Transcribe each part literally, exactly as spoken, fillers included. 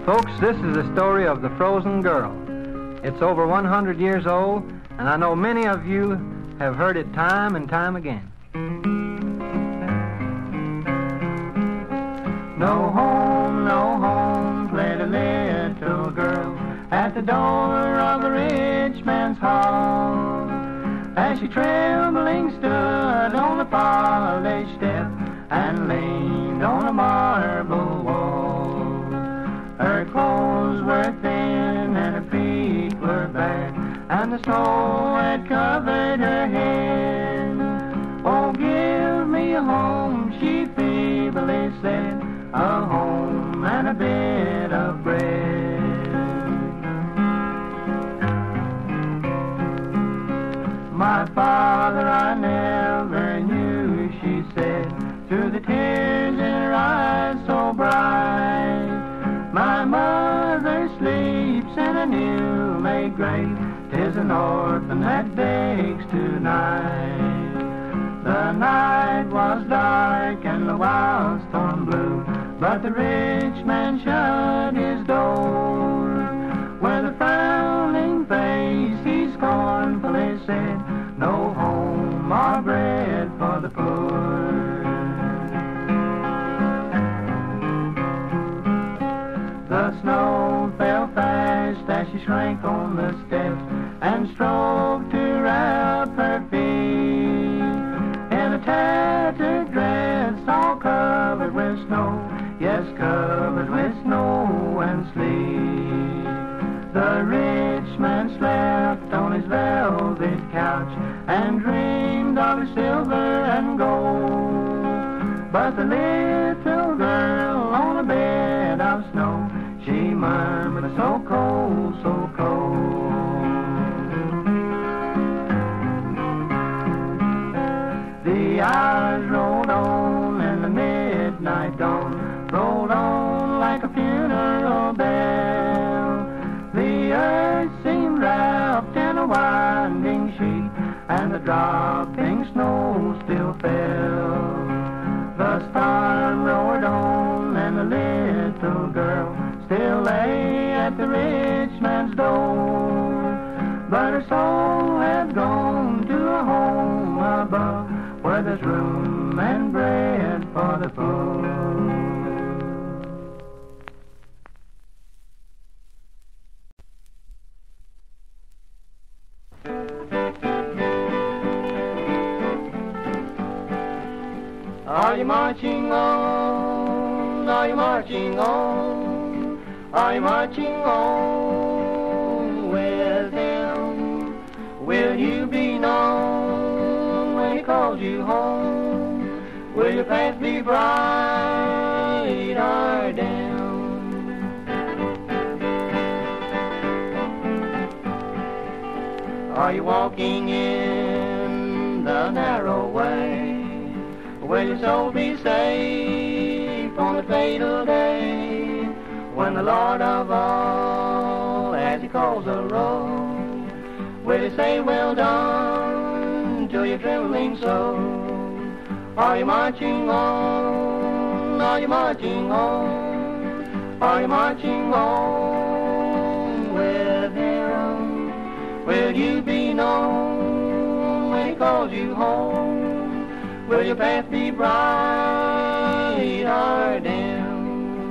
Folks, this is the story of the Frozen Girl. It's over one hundred years old, and I know many of you have heard it time and time again. No home, no home, played a little girl at the door of a rich man's hall. As she trembling stood on the polished step and leaned on a marble wall. Her clothes were thin and her feet were bare, and the snow had covered her head. Oh, give me a home, she feebly said, a home and a bit of bread. My father I never knew, she said, through the tears in her eyes so bright. My mother sleeps in a new-made grave, 'tis an orphan that begs tonight. The night was dark and the wild storm blew, but the rich man shut his door. With a frowning face he scornfully said, no home or bread for the poor. The snow fell fast as she shrank on the steps and strove to wrap her feet in a tattered dress all covered with snow, yes, covered with snow and sleet. The rich man slept on his velvet couch and dreamed of his silver and gold. But the little girl on a bed of snow, she murmured, so cold, so cold. The hours rolled on and the midnight dawn rolled on like a funeral bell. The earth seemed wrapped in a winding sheet, and the dropping snow still fell. The storm roared on, and the little girl still lay at the rich man's door. But her soul had gone to a home above, where there's room and bread for the poor. Are you marching on? Are you marching on? Are you marching on with him? Will you be known when he calls you home? Will your path be bright or dim? Are you walking in the narrow way? Will your soul be safe on the fatal day, when the Lord of all, as he calls a roll, will he say, well done, to your trembling soul? Are you marching on? Are you marching on? Are you marching on with him? Will you be known when he calls you home? Will your path be bright or dim?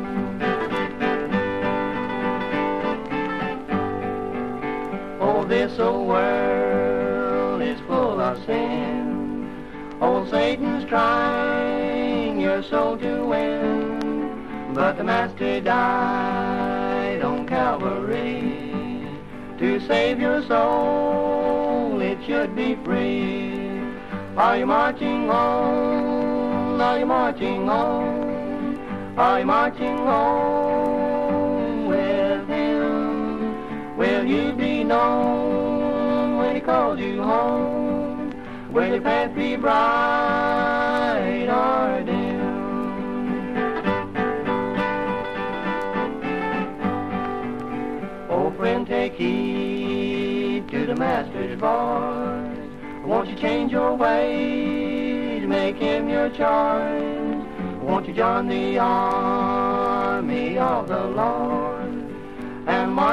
Oh, this old world is full of sin. Old Satan's trying your soul to win, but the Master died on Calvary to save your soul. It should be free. Are you marching on? Are you marching on? Are you marching on with him? Will you be known when he calls you home? Will your path be bright or dim? Oh, friend, take heed to the Master's voice. Won't you change your ways, make him your choice? Won't you join the army of the Lord?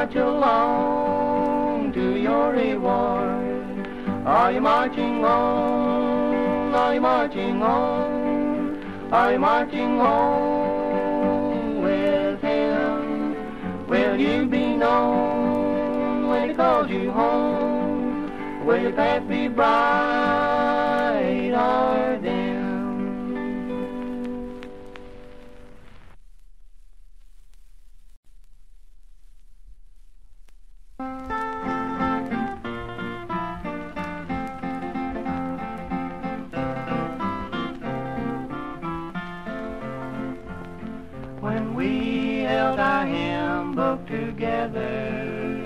march along to your reward? Are you marching on? Are you marching on? Are you marching on with him? Will you be known when he calls you home? Will your path be bright or dim? When we held our hymn book together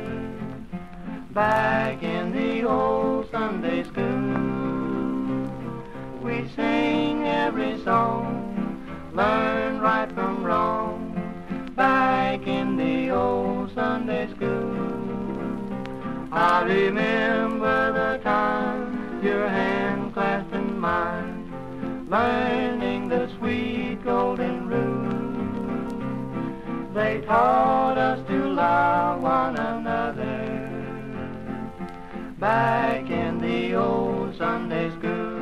back in the old Sunday school, we sang every song, learned right from wrong, back in the old Sunday school. I remember the time your hand clasped in mine, learning the sweet golden rule. They taught us to love one another back in the old Sunday school.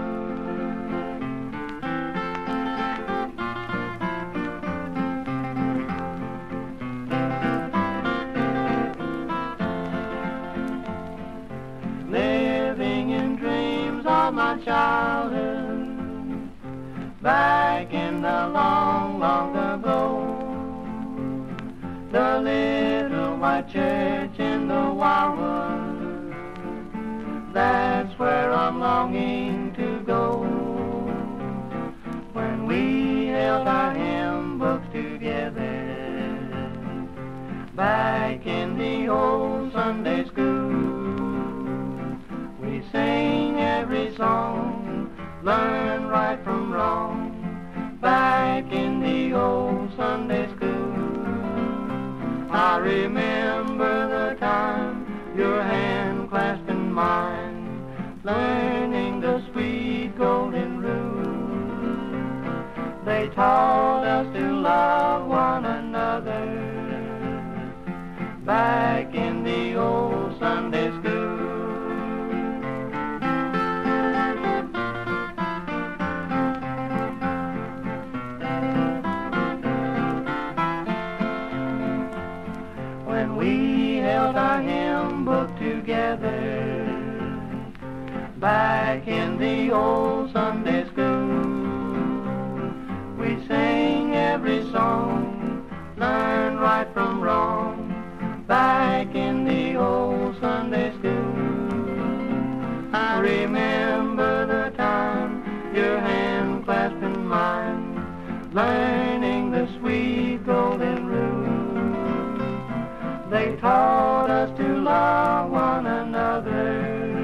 Living in dreams of my childhood back in the long, long ago. The little white church in the wildwood, that's where I'm longing to go. When we held our hymn books together back in the old Sunday school, we sang every song, learned right from wrong, back in the old Sunday school. I remember the time your hand clasped in mine, learning the sweet golden rule. They taught us to love one another back in the old Sunday school. We held our hymn book together back in the old Sunday school. We sang every song, learned right from wrong, back in the old Sunday school. I remember the time your hand clasped in mine, learning the sweet golden rule. They taught us to love one another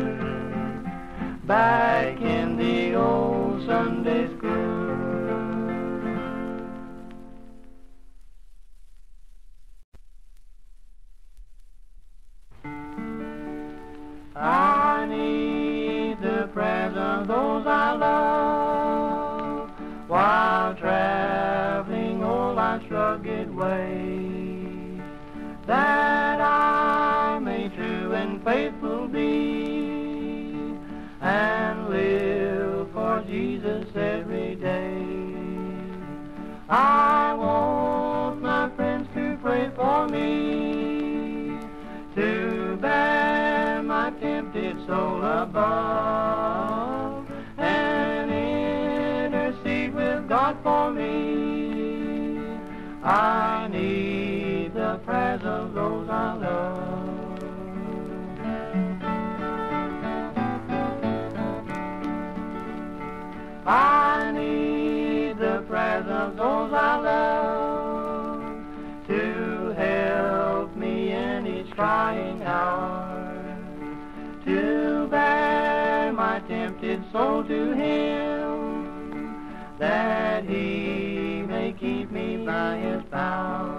back in the old Sunday school. I need the prayers of those I love while traveling all life's rugged way, that I may true and faithful be, and live for Jesus every day. I want my friends to pray for me, to bear my tempted soul above, and intercede with God for me. I need the prayers of those I love. I need the prayers of those I love to help me in each trying hour, to bear my tempted soul to Him, that He may keep me by His power.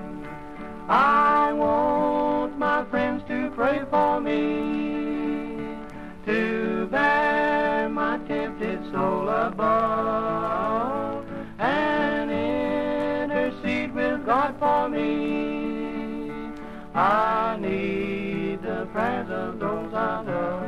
I want my friends to pray for me, to bear my tempted soul above, and intercede with God for me. I need the prayers of those I love.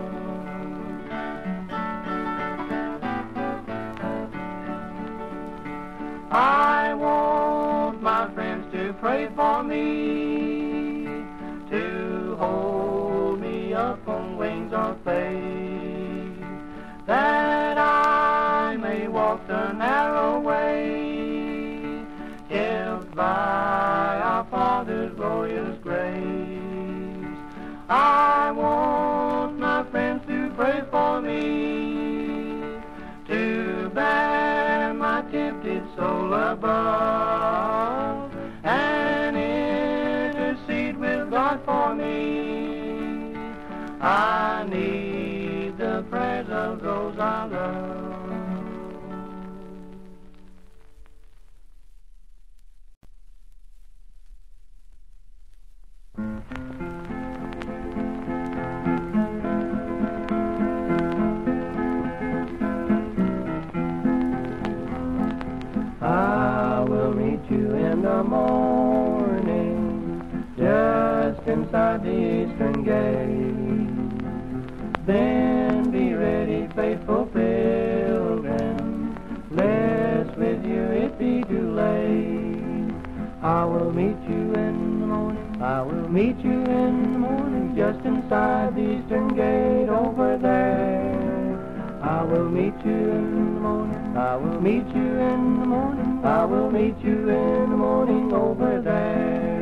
I want my friends to pray for me, to hold me up on wings of faith, that I may walk the narrow way, helped by our Father's glorious grace. I want my friends to pray for me, to bear my tempted soul above, and intercede with God for me. I need the prayers of those I love. I will meet you in the morning, just inside the eastern gate. Then be ready, faithful pilgrim, lest with you it be too late. I will meet you in the morning, I will meet you in the morning, just inside the eastern gate over there. I will meet you in the morning, I will meet you in the morning, I will meet you in the morning over there.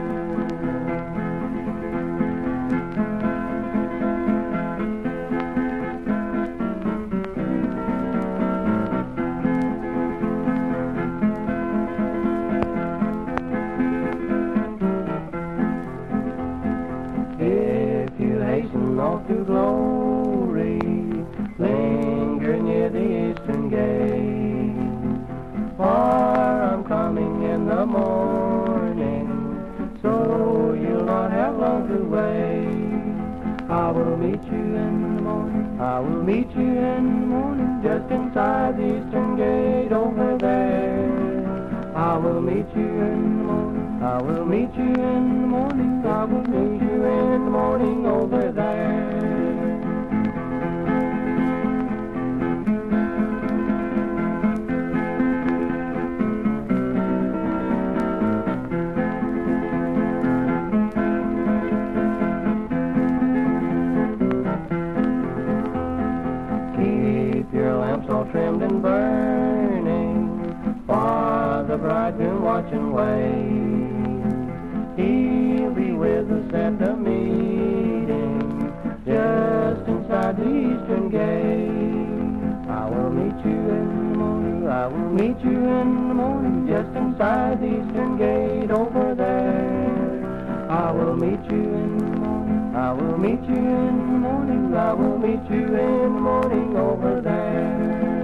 If you hasten off to glory, linger near the eastern gate, for I'm coming in the morning, so you'll not have long to wait. I will meet you in the morning, I will meet you in the morning, just inside the eastern gate over there. I will meet you in the morning, I will meet you in the morning, I will meet you in the morning over there. Keep your lamps all trimmed and burning, for the bridegroom watch and wait. He'll be with us at the meeting, just inside the eastern gate. I will meet you in the morning, I will meet you in the morning, just inside the eastern gate over there. I will meet you in the morning, I will meet you in the morning, I will meet you in the morning over there.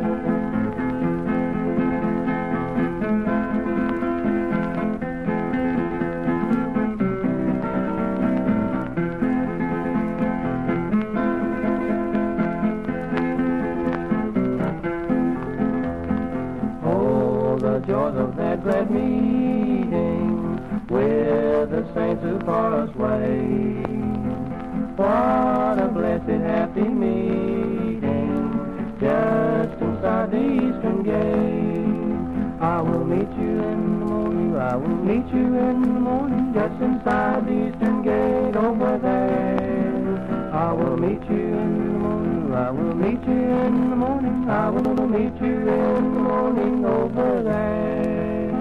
Oh, the joys of that glad meeting with the saints who far us way. What a blessed happy meeting, just inside the eastern gate. I will meet you in the morning, I will meet you in the morning, just inside the eastern gate over there. I will meet you in the morning, I will meet you in the morning, I will meet you in the morning over there.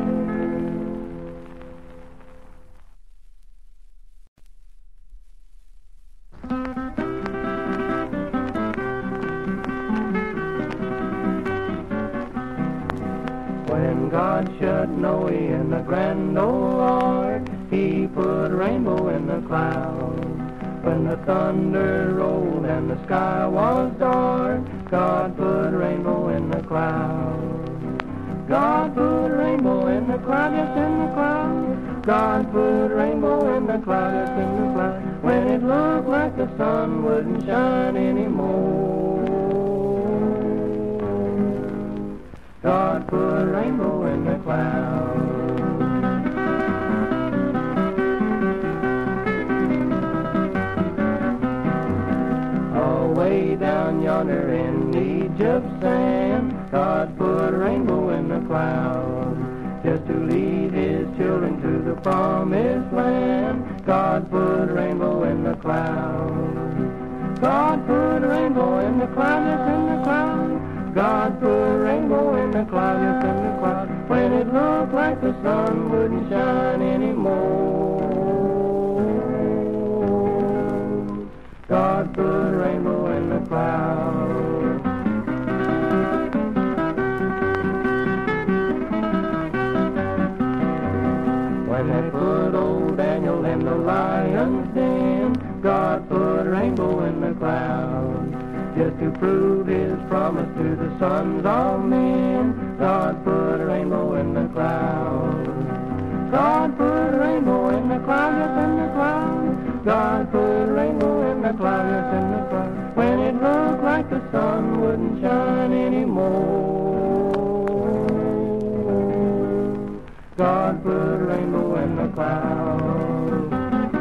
When God shut Noe in the grand old ark, he put a rainbow in the clouds. When the thunder rolled and the sky was dark, God put a rainbow in the clouds. God put a rainbow in the cloud, yes, in the cloud. God put a rainbow in the cloud, yes, in the cloud. When it looked like the sun wouldn't shine anymore, God put a rainbow in the cloud. Egypt's sand. God put a rainbow in the clouds just to lead his children to the promised land. God put a rainbow in the clouds. God put a rainbow in the clouds, yes, in the clouds. God put a rainbow in the clouds, yes, in the clouds. When it looked like the sun wouldn't shine anymore, God put a rainbow in the clouds. When they put old Daniel in the lion's den, God put a rainbow in the clouds just to prove his promise to the sons of men. God put a rainbow in the clouds. God put a rainbow in the clouds, yes, in the clouds. God put a rainbow in the clouds, yes, in the clouds. When it looked like the sun wouldn't shine anymore, God put a rainbow in the clouds.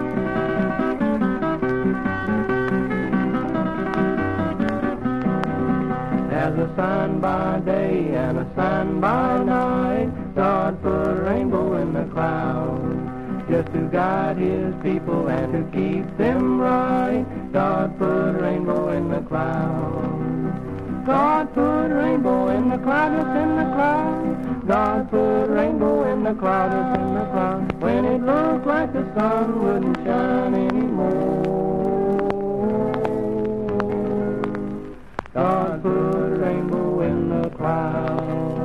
As a sign by day and a sign by night, God put a rainbow in the clouds just to guide his people and to keep them right. God put a rainbow in the clouds. God put a rainbow in the clouds, yes, in the clouds. God put a rainbow in the clouds, yes, in the clouds. When it looked like the sun wouldn't shine anymore, God put a rainbow in the clouds.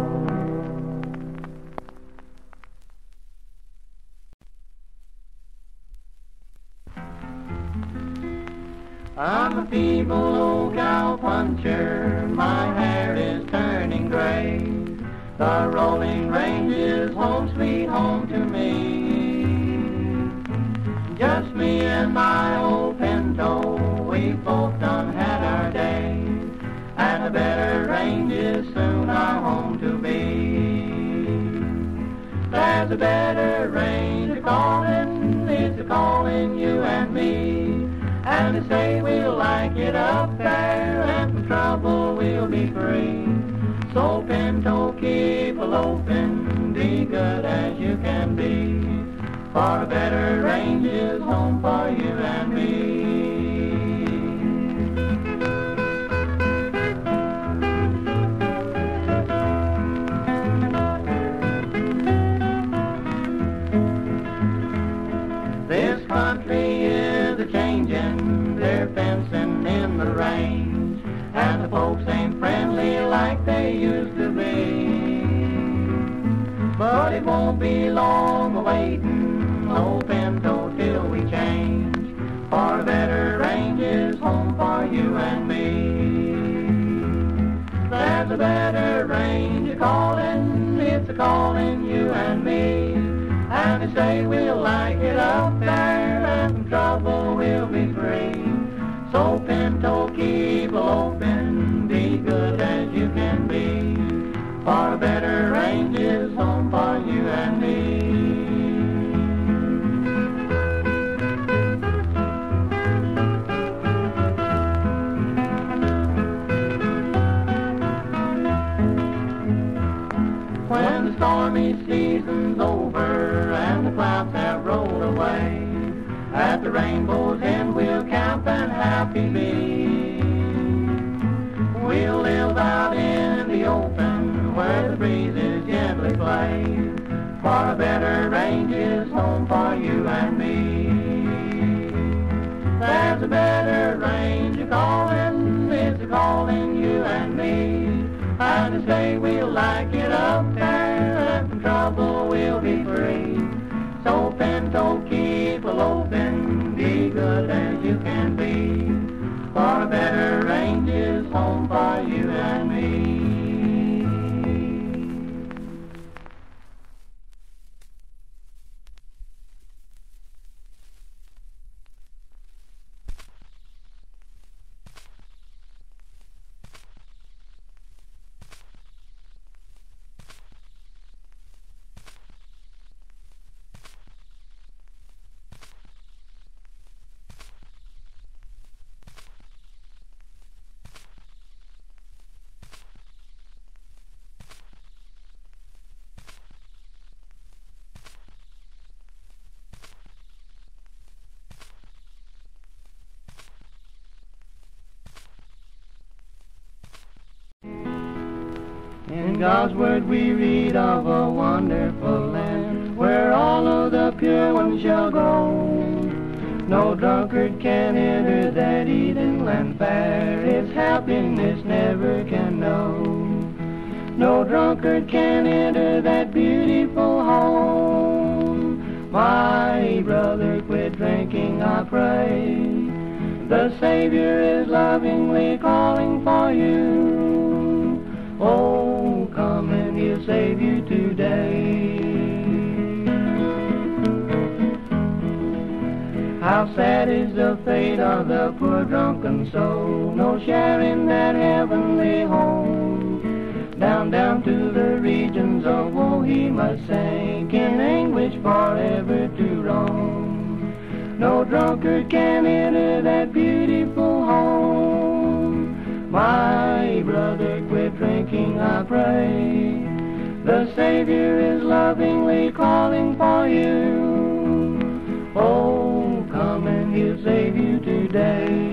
I'm a feeble old cow puncher, my hair is turning gray. The rolling range is home sweet home to me. Just me and my old pinto, we both done had our day, and a better range is soon our home to be. There's a better range a-calling, it's a-calling you and me, and they say we'll like it up there, and from trouble we'll be free. So pinto, keep a-loping, be good as you can be, for a better range is home for you and me. This country is a-changin', they're fencing in the range, and the folks ain't friendly like they used to be. But it won't be long a-waitin', no pinto, till we change, for a better range is home for you and me. There's a better range a-calling, it's a-calling you and me, and they say we'll like it up there, and from trouble we'll be free. So pinto, keep a-loping, be good as you can be, for a better range is home for you and me. When the stormy season's over and the clouds have rolled away, at the rainbow's end we'll camp and happy be. We'll live out in the open where the breezes gently play, for a better range is home for you and me. There's a better range a-calling, it's a-calling you and me, and they say we'll like it up there, and from trouble we'll be free. So pinto, keep a-loping, be good as you can be, for a better range is home for you and me. In God's word we read of a wonderful land where all of the pure ones shall go. No drunkard can enter that Eden land fair, its happiness never can know. No drunkard can enter that beautiful home. My brother, quit drinking, I pray. The Savior is lovingly calling for you. Oh, come and He'll save you today. How sad is the fate of the poor drunken soul, no share in that heavenly home. Down, down to the regions of woe he must sink, in anguish forever to roam. No drunkard can enter that beautiful home. My brother, quit drinking, I pray. The Savior is lovingly calling for you. Oh, come and He'll save you today.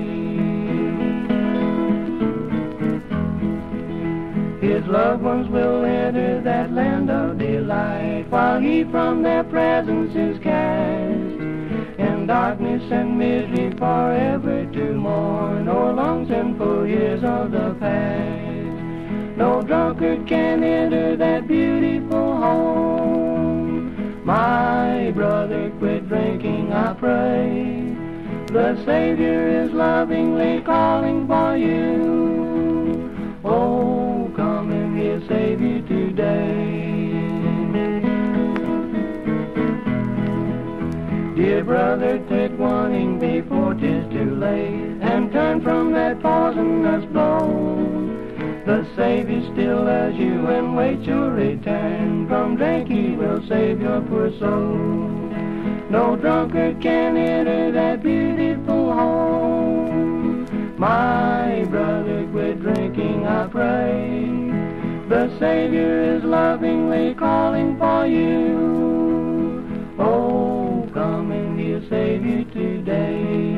His loved ones will enter that land of delight, while He from their presence is cast. In darkness and misery forever to mourn o'er long sinful years of the past. No drunkard can enter that beautiful home. My brother, quit drinking, I pray. The Savior is lovingly calling for you. Oh, come and He'll save you today. Dear brother, quit wanting before 'tis too late, and turn from that poisonous blow. The Savior still loves you and waits your return. From drink He will save your poor soul. No drunkard can enter that beautiful home. My brother, quit drinking, I pray. The Savior is lovingly calling for you. Oh, come and He'll save you today.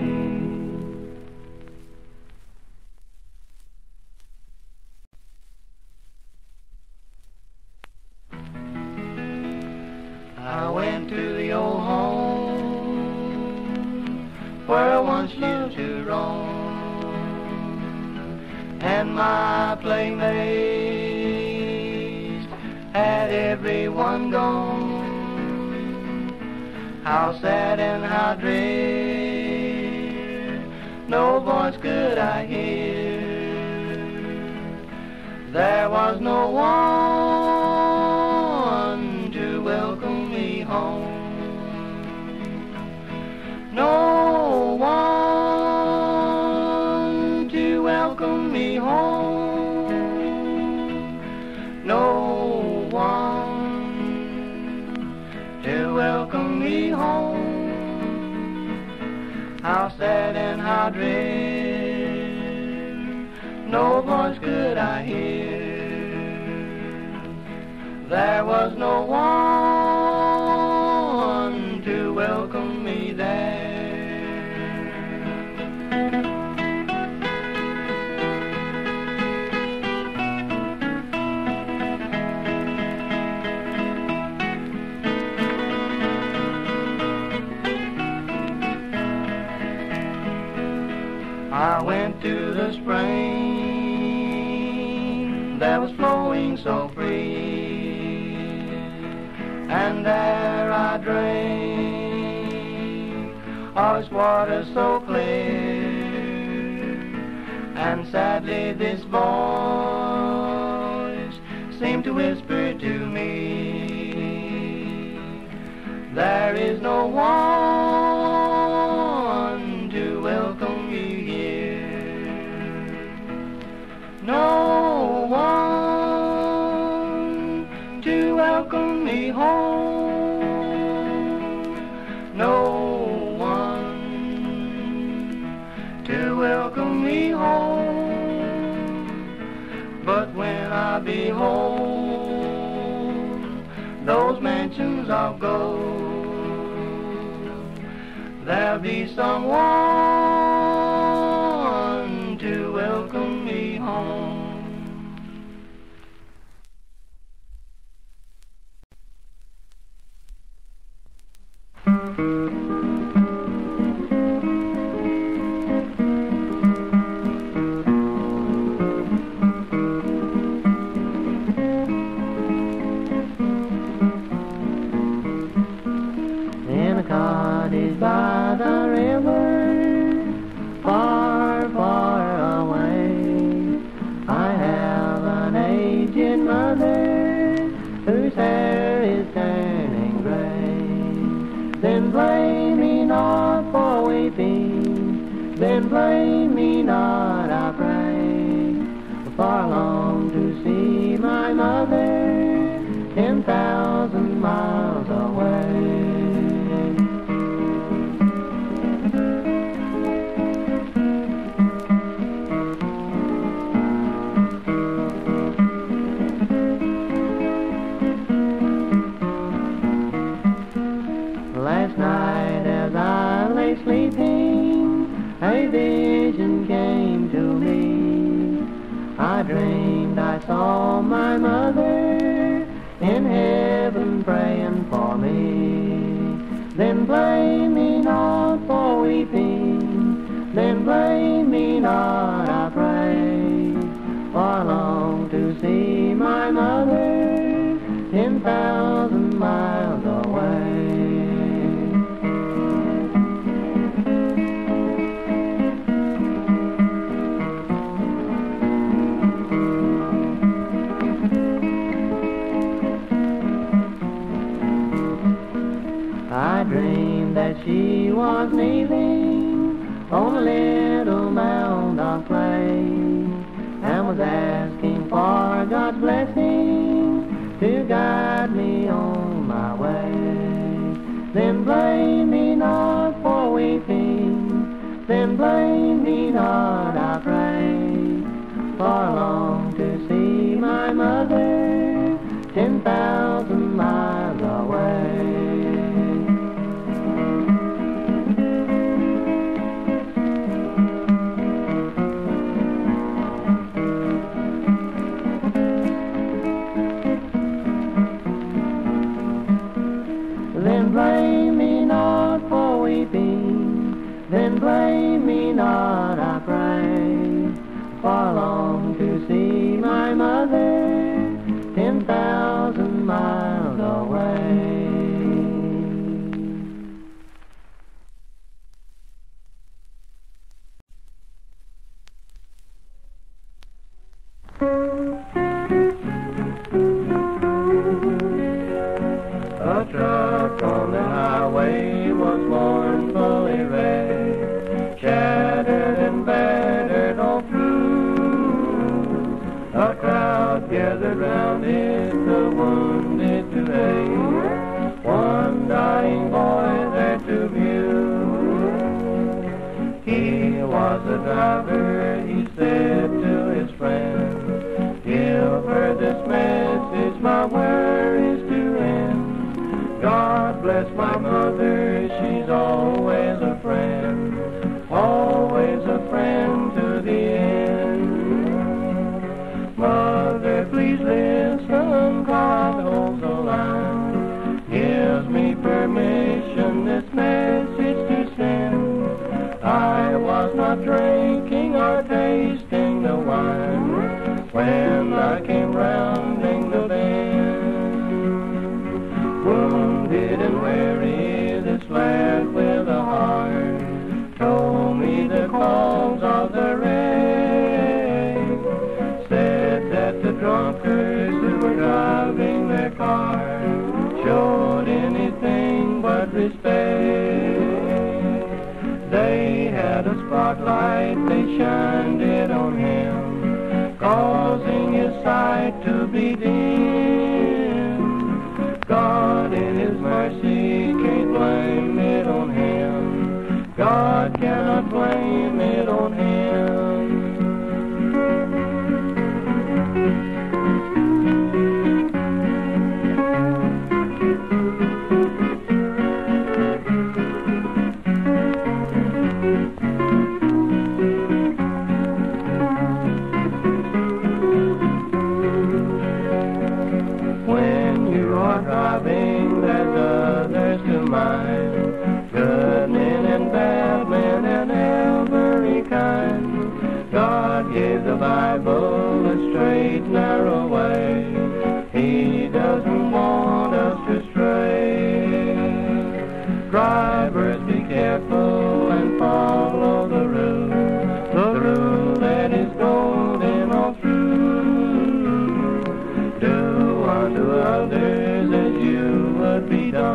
I went to the old home where I once used to roam, and my playmates had everyone gone. How sad and how drear, no voice could I hear. There was no one to welcome me home. No one to welcome me home. No one to welcome me home. How sad and how drear, no voice could I hear. There was no one to welcome me there. I went to the spring that was flowing so free, and there I drank of its water so clear. And sadly this voice seemed to whisper to me, there is no one to welcome you here. No one to welcome me home. No one to welcome me home. But when I behold those mansions of gold, there'll be someone to welcome me home. In a cottage by the river, far, far away, I have an aged mother whose hair is turning gray. Then blame me not for weeping, then blame me not, I pray, for I long to see my mother ten thousand miles away. Last night as I lay sleeping, a vision came to me. I dreamed I saw my mother in heaven praying for me. Then blame me not for weeping, then blame me not, I pray, for I long to see my mother ten thousand miles away. I dreamed that she was kneeling on a little mound of clay and was asking for God's blessing to guide me on my way. Then blame me not for weeping, then blame me not, I pray, for I long to see my mother ten thousand miles away. Then blame me not for weeping, then blame me not, I pray, for I long to see my mother ten thousand miles away. A truck on the highway was mournfully red, shattered and battered all through. A crowd gathered round it, the wounded to aid, one dying boy there to view. He was a driver, he said to his friend, give her this message, my worries to end. God bless my mother, she's always a friend, always a friend to the end. Mother, please listen, God holds the line, gives me permission this message to send. I was not drinking or tasting the wine when I came rounding the bend. Wounded and weary, this lad with a heart told me the cause of the wreck. Said that the drunkards who were driving their car showed anything but respect. They had a spotlight, they shined it on him, causing his sight to be dim. God in his mercy can't blame it on him, God cannot blame it on him. When you are driving, there's others to mind.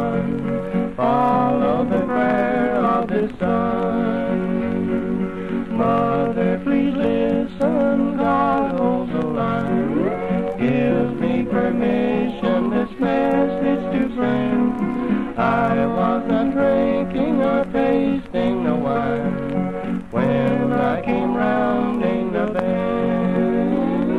run. Follow the prayer of the sun. Mother, please listen, God holds the line. Gives me permission this message to send. I wasn't drinking or tasting the wine when I came rounding the bend.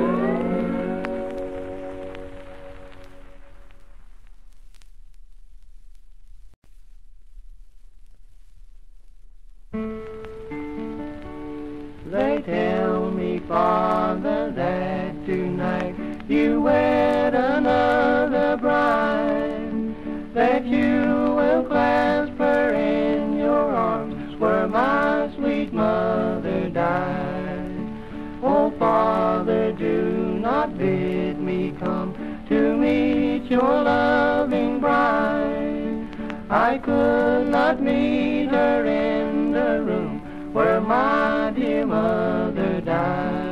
They tell me, Father, that tonight you wed another bride, that you will clasp her in your arms where my sweet mother died. Oh, Father, do not bid me come to meet your loving bride. I could not meet her in the room where my dear mother died.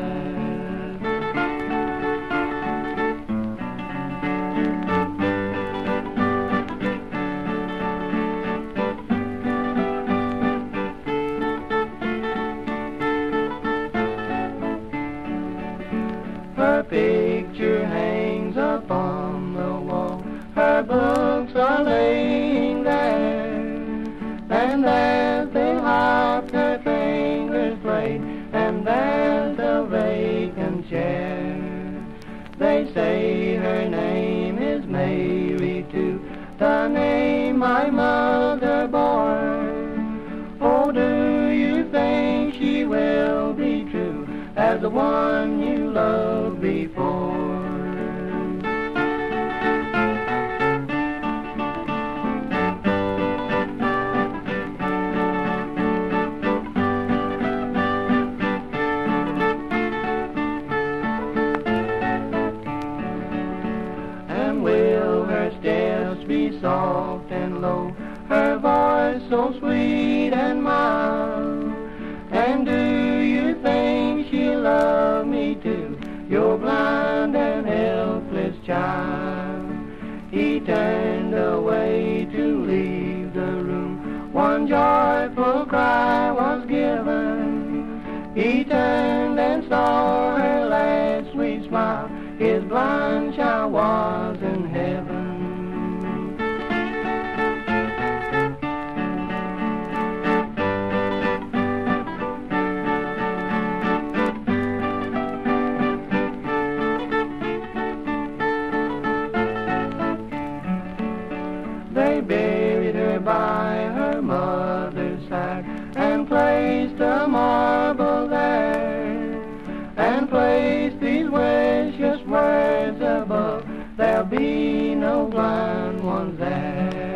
Her picture hangs upon the wall, her books are laying there, and as they harp her fingers played, and there's a vacant chair. They say her name is Mary too, the name my mother bore. Oh, do you think she will be true as the one you loved before? And will her steps be soft and low, her voice so sweet and mild? And do you think she'll love me too, your blind and helpless child? He turned away to leave the room, one joyful cry was given. He turned and saw her last sweet smile, his blind child was in heaven. They buried her by her mother's side, and placed a marble there, and placed these precious words above, there'll be no blind ones there.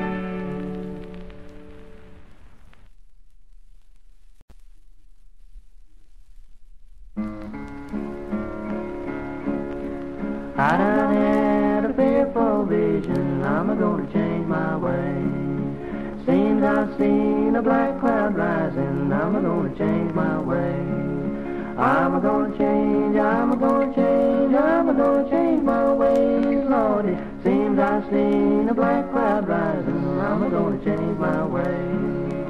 I done had a fearful vision, I'm gonna change my way. Seems I've seen a black cloud rising, I'm gonna change my way. I'm gonna change, I'm gonna change, I'm gonna change my ways, Lordy. Seems I've seen a black cloud rising, I'm gonna change my way.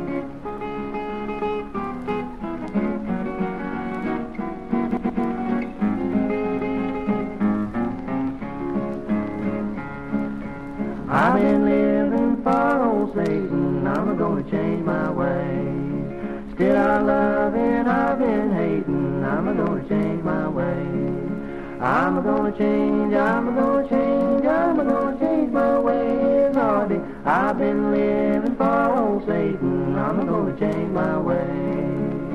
I've been living for old Satan, I'm gonna change my ways. Still I love and I've been hating, I'm gonna change my ways. I'm gonna change, I'm gonna change, I'm gonna change my ways, Lordy. I've been living for old Satan, I'm gonna change my ways.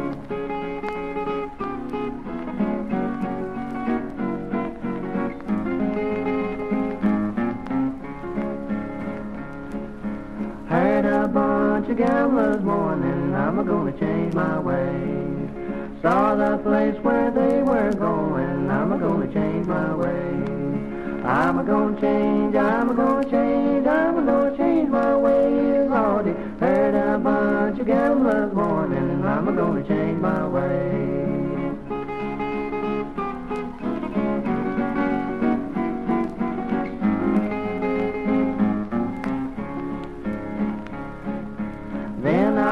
Heard a bunch of gamblers mourning, I'm gonna change my ways. Saw the place where they were going, I'm gonna change my ways. I'm gonna change, I'm gonna change, I'm gonna change my ways, Lordy. Heard a bunch of gamblers mourning, I'm gonna change my ways.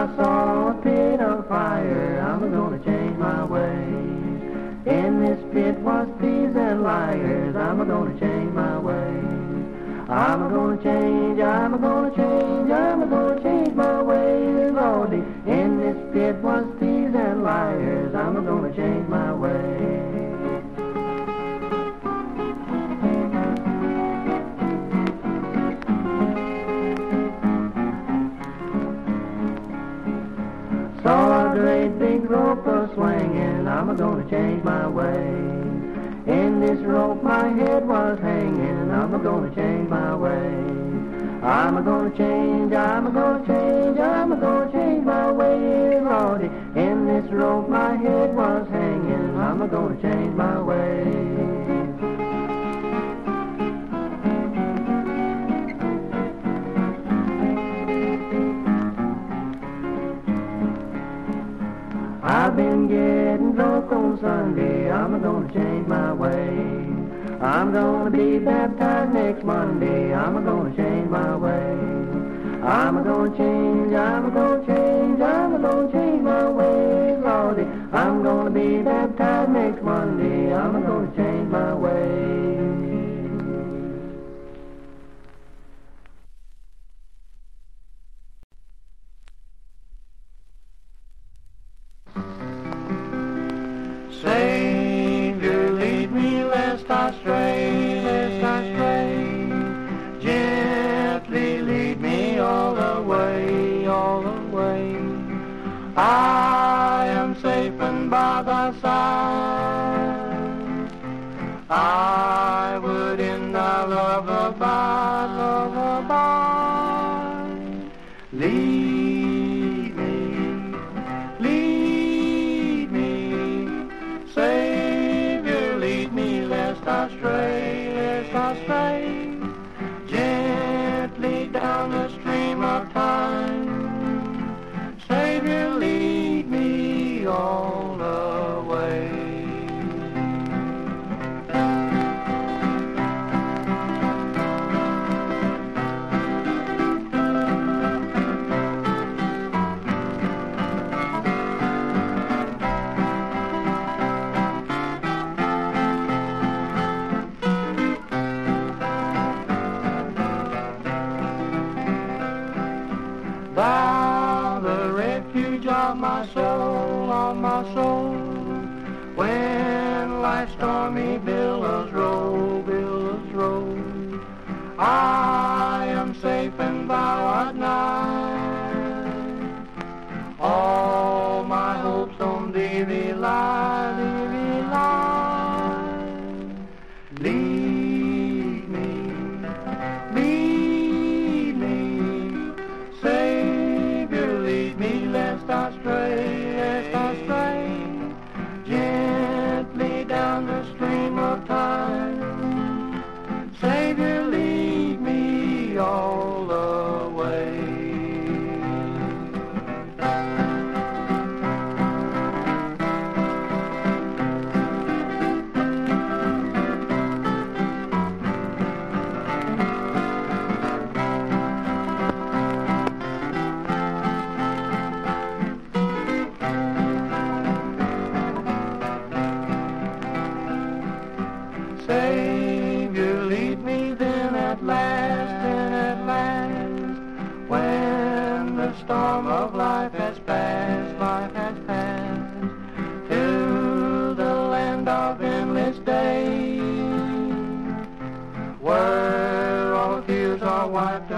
I saw a pit of fire, I'm gonna change my ways. In this pit was thieves and liars, I'm gonna change my ways. I'm gonna change, I'm gonna change, I'm gonna change my ways, Lordy. In this pit was thieves and liars, I'm gonna change my ways. Saw a great big rope a-swinging, I'm gonna change my ways. In this rope my head was hanging, I'm gonna change my ways. I'm gonna change, I'm gonna change, I'm gonna change my ways, Lordy. In this rope my head was hanging, I'm gonna change my ways. I've been getting drunk on Sunday, I'm gonna change my ways. I'm gonna be baptized next Monday, I'm gonna change my ways. I'm gonna change, I'm gonna change, I'm gonna change my ways, Lordy. I'm gonna be baptized next Monday, I'm gonna change my ways. Savior, lead me lest I stray, lest I stray. Gently lead me all the way, all the way. I am safe and by thy side. I would in thy love abide, love abide. Lead me, lead me, Savior, lead me lest I stray, lest I stray. Gently down the stream of time, Savior, lead me all the way. Thou, the refuge of my soul, of my soul, when life's stormy billows roll, billows roll, I am safe and thou art nigh. All my hopes on thee rely, thee rely. Lead me, lead me, Savior, lead me lest I stray, lest I stray. Gently down the stream of time, Savior, lead me all the way. Savior, lead me then at last, then at last, when the storm of life has passed, life has passed, to the land of endless day, where all tears are wiped